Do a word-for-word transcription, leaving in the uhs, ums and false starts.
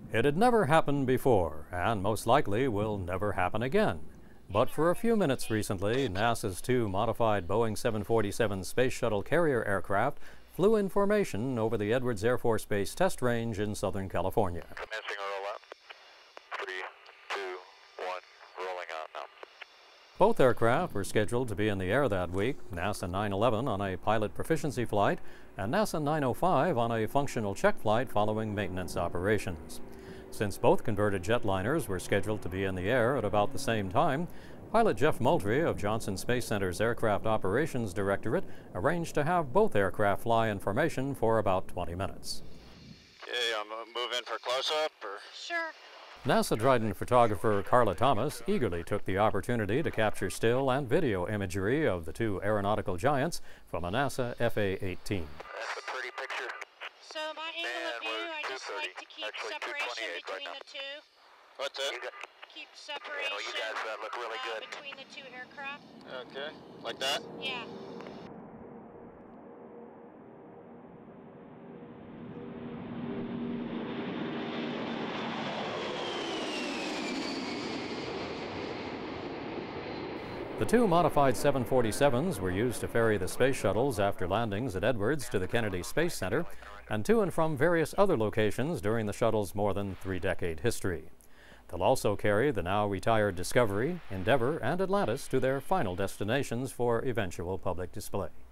It had never happened before, and most likely will never happen again. But for a few minutes recently, NASA's two modified Boeing seven forty-seven Space Shuttle Carrier Aircraft flew in formation over the Edwards Air Force Base test range in Southern California. Commencing roll up. Three, two, one, rolling out now. Both aircraft were scheduled to be in the air that week, NASA nine eleven on a pilot proficiency flight and NASA nine oh five on a functional check flight following maintenance operations. Since both converted jetliners were scheduled to be in the air at about the same time, pilot Jeff Moultrie of Johnson Space Center's Aircraft Operations Directorate arranged to have both aircraft fly in formation for about twenty minutes. Okay, I'm gonna move in for close-up, or? Sure. NASA Dryden photographer Carla Thomas eagerly took the opportunity to capture still and video imagery of the two aeronautical giants from a NASA F A eighteen. That's a pretty picture. So my angle And of view, we're I just like to keep Actually, separation two twenty-eight between right the two. What's that? Keep separation Oh, you guys uh, look really uh, good. between the two aircraft. Okay, like that? Yeah. The two modified seven forty-sevens were used to ferry the space shuttles after landings at Edwards to the Kennedy Space Center and to and from various other locations during the shuttle's more than three-decade history. They'll also carry the now retired Discovery, Endeavour, and Atlantis to their final destinations for eventual public display.